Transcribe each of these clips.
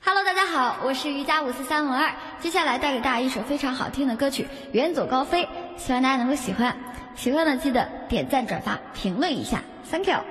Hello， 大家好，我是瑜伽543文二，接下来带给大家一首非常好听的歌曲《远走高飞》，希望大家能够喜欢。喜欢的记得点赞、转发、评论一下 ，Thank you。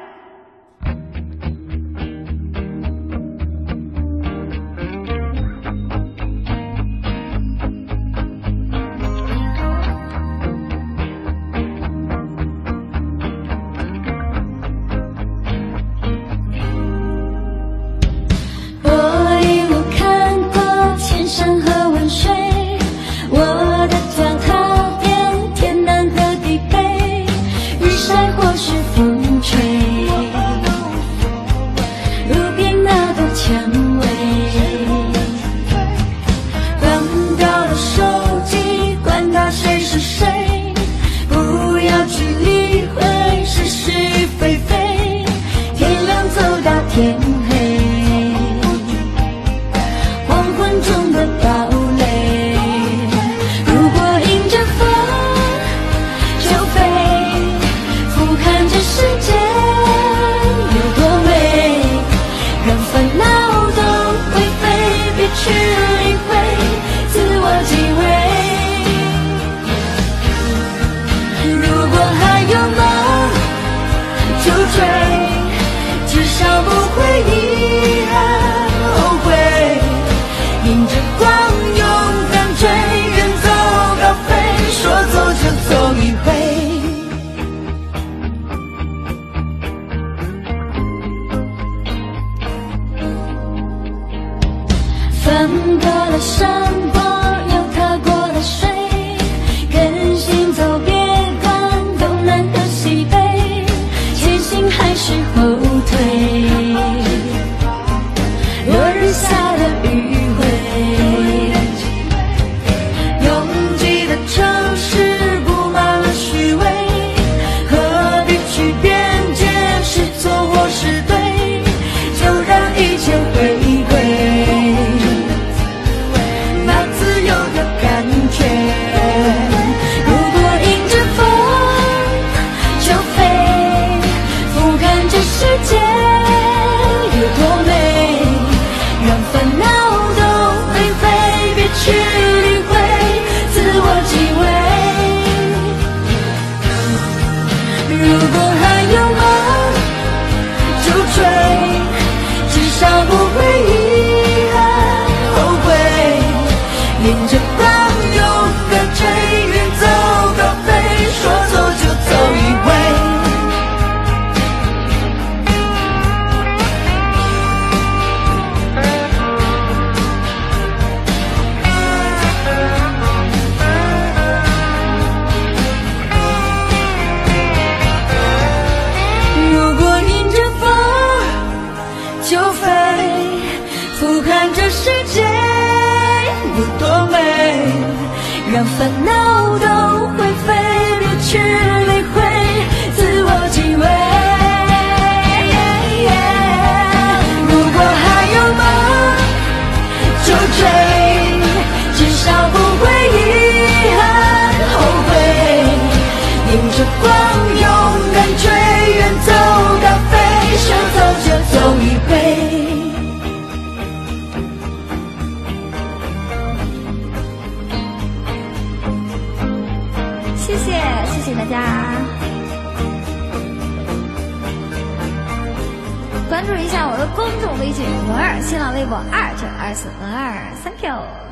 天黑，黄昏中的堡垒。如果迎着风就飞，俯瞰这世界有多美，让烦恼都灰飞，别去理会自我机会。如果还有梦就追，至少不会遗憾后悔，迎着光勇敢追，远走高飞，说走就走一回。翻过了山坡，又踏过了水，跟行走别管东南和西北，前行还是后退，落日下的余晖，拥挤的城市布满了虚伪，何必去辩解是错或是对，就让一切回归那自由的感觉。如果迎着风就飞，俯瞰这世界有多美，让烦恼都灰飞，别去理会自我机会。如果还有梦就追，至少不会遗憾后悔，迎着光勇敢追，远走高飞，说走就走一回。如果迎着风就飞，俯瞰这世界有多美，让烦恼都灰飞，别去理会自我机会。如果还有梦就追，至少不会遗憾后悔，迎着光勇敢追，远走高飞，说走就走一回。 谢谢大家，关注一下我的公众微信文二，新浪微博292文2，Thank you。